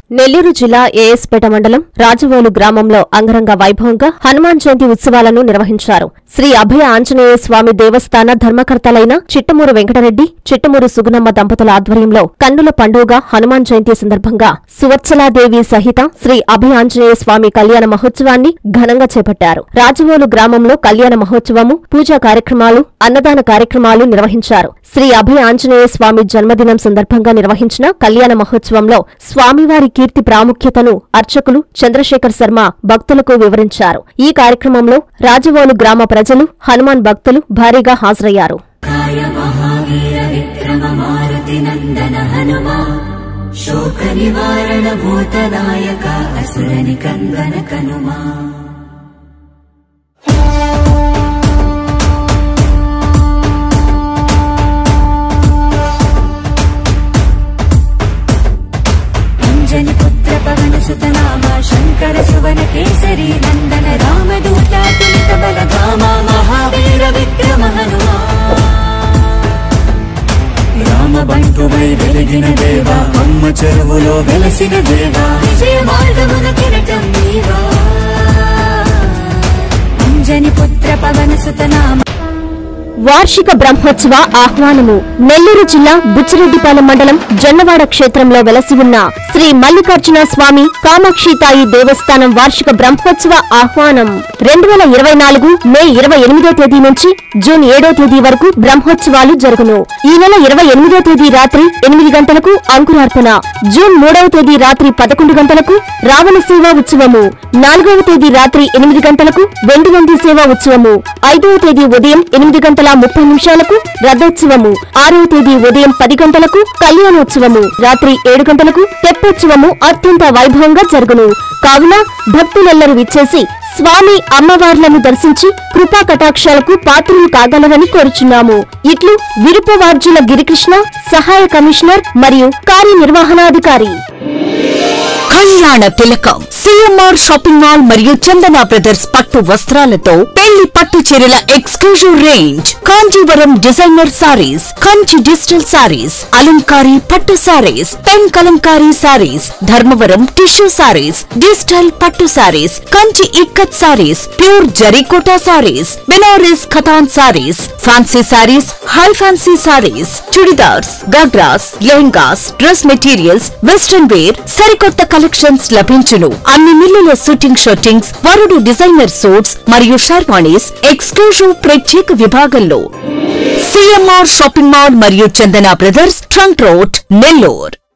నెల్లూరు జిల్లా ఏఎస్పేట మండలం రాజవోలు గ్రామంలో అంగరంగ వైభవంగా హనుమాన్ జయంతి ఉత్సవాలను నిర్వహించారు. శ్రీ అభయ ఆంజనేయ స్వామి దేవస్థాన ధర్మకర్తలైన చిట్టమూరు వెంకటరెడ్డి, చిట్టమూరు సుగుణమ్మ దంపతుల ఆధ్వర్యంలో కన్నుల పండుగ హనుమాన్ జయంతి సందర్భంగా సువత్సలాదేవి సహిత శ్రీ అభయ ఆంజనేయ స్వామి కళ్యాణ మహోత్సవాన్ని ఘనంగా చేపట్టారు. రాజవోలు గ్రామంలో కళ్యాణ మహోత్సవము, పూజా కార్యక్రమాలు, అన్నదాన కార్యక్రమాలు నిర్వహించారు. శ్రీ అభయ ఆంజనేయ స్వామి జన్మదినం సందర్భంగా నిర్వహించిన కళ్యాణ మహోత్సవంలో స్వామివారి కీర్తి ప్రాముఖ్యతను అర్చకులు చంద్రశేఖర్ శర్మ భక్తులకు వివరించారు. ఈ కార్యక్రమంలో రాజవోలు గ్రామ ప్రజలు, హనుమాన్ భక్తులు భారీగా హాజరయ్యారు. పుత్ర పవన సుతనామ శంకర సువన కేసరి నందన రామదూత తులిత బలధామ మహావీర విక్రమ హనుమా రామ బంటువై వెలిగిన దేవా అమ్మ చెరువులో వెలసిన దేవా విజయ మార్గమున కిరటం నీవా అంజని పుత్ర పవన సుతనామ. వార్షిక బ్రహ్మోత్సవ ఆహ్వానము. నెల్లూరు జిల్లా బుచ్చిరెడ్డిపాలెం మండలం జొన్నవాడ క్షేత్రంలో వెలసి ఉన్న శ్రీ మల్లికార్జున స్వామి కామాక్షితాయి దేవస్థానం వార్షిక బ్రహ్మోత్సవ ఆహ్వానం 2024 మే 28వ తేదీ నుంచి జూన్ 7వ తేదీ వరకు బ్రహ్మోత్సవాలు జరుగును. ఈ నెల 28వ తేదీ రాత్రి 8 గంటలకు అంకురార్పణ, జూన్ 3వ తేదీ రాత్రి 11 గంటలకు రావణ సేవా ఉత్సవము, 4వ తేదీ రాత్రి 8 గంటలకు వెండి నంది సేవా ఉత్సవము, 5వ తేదీ ఉదయం 8:30 రథోత్సవము, 6వ తేదీ ఉదయం 10 గంటలకు కళ్యాణోత్సవము, రాత్రి 7 గంటలకు తెప్పోత్సవము అత్యంత వైభవంగా జరుగును. కావున భక్తులెల్లరూ విచ్చేసి స్వామి అమ్మవార్లను దర్శించి కృపా కటాక్షాలకు పాత్రలు కాగలరని కోరుచున్నాము. ఇట్లు విరుపవార్జుల గిరికృష్ణ, సహాయ కమిషనర్ మరియు కార్యనిర్వహణాధికారి. కళ్యాణ తిలకం సిఎంఆర్ షాపింగ్ మాల్ మరియు చందన బ్రదర్స్ పట్టు వస్త్రాలతో పెళ్లి పట్టు చీరల exclusive range, Kanjeevaram designer saris, Kanchi digital saris, అలంకారీ పట్టు saris, pen kalamkari saris, Dharmavaram tissue saris, digital పట్టు saris, Kanchi ikat saris, pure జరీకోటా సారీస్, బెనారస్ ఖతాన్ saris, fancy saris, high fancy saris, churidars, ghagras, lehengas, dress materials, western wear, సరికొత్త కలెక్షన్స్ లభించును. అన్ని మిల్లుల షూటింగ్ షర్టింగ్స్, వరుడు డిజైనర్ సూట్స్ మరియు షర్వాణీస్ ఎక్స్క్లూజివ్ ప్రత్యేక విభాగంలో. సిఎంఆర్ షాపింగ్ మాల్ మరియు Chandana brothers, trunk road, Nellore.